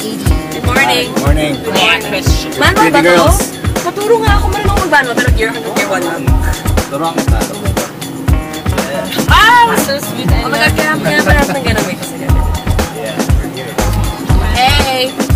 Good morning. Morning. Manual ba to? Maturo nga ako marunong magbano, pero year 1 lang. Turuan kita. Ah! So sweet. Oh my God, kaya pa natin ng ganun. Wait, kasi ganun. Hey!